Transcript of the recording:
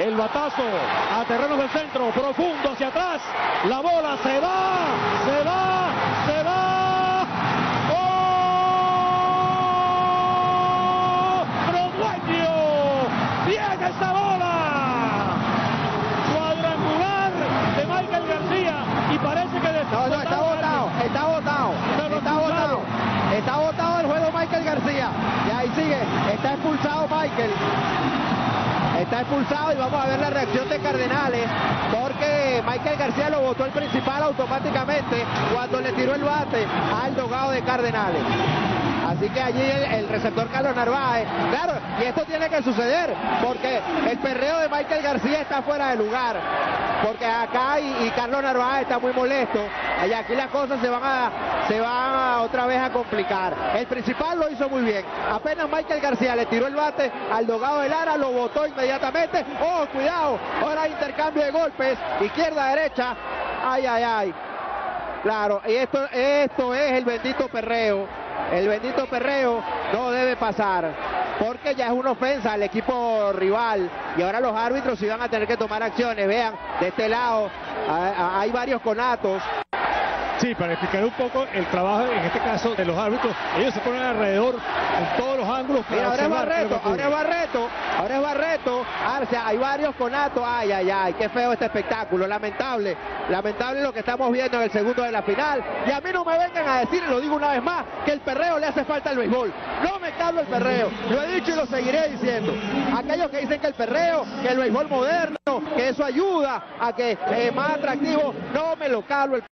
El batazo a terrenos del centro, profundo hacia atrás. La bola se va, se va, se va. ¡Oh! ¡Brodueño! ¡Viene esa bola! Cuadrangular de Michael García. Y parece que No, está botado, está botado, está botado. Está botado el juego Michael García. Y ahí sigue, está expulsado Michael. Está expulsado y vamos a ver la reacción de Cardenales, porque Michael García lo botó el principal automáticamente cuando le tiró el bate al dogado de Cardenales. Así que allí el receptor Carlos Narváez, claro, y esto tiene que suceder, porque el perreo de Michael García está fuera de lugar, porque acá y Carlos Narváez está muy molesto, y aquí las cosas se van otra vez a complicar. El principal lo hizo muy bien, apenas Michael García le tiró el bate al dogado de Lara, lo botó inmediatamente. ¡Oh, cuidado! Ahora intercambio de golpes, izquierda-derecha, ¡ay, ay, ay! Claro, y esto es el bendito perreo. El bendito perreo no debe pasar, porque ya es una ofensa al equipo rival y ahora los árbitros sí van a tener que tomar acciones. Vean, de este lado hay varios conatos. Sí, para explicar un poco el trabajo, en este caso, de los árbitros, ellos se ponen alrededor en todos los ángulos. Mira, ahora es Barreto, ahora es Barreto, hay varios conatos. Ay, ay, ay, qué feo este espectáculo, lamentable lo que estamos viendo en el segundo de la final. Y a mí no me vengan a decir, lo digo una vez más, que el perreo le hace falta al béisbol. No me calo el perreo, lo he dicho y lo seguiré diciendo. Aquellos que dicen que el perreo, que el béisbol moderno, que eso ayuda a que es más atractivo, no me lo calo el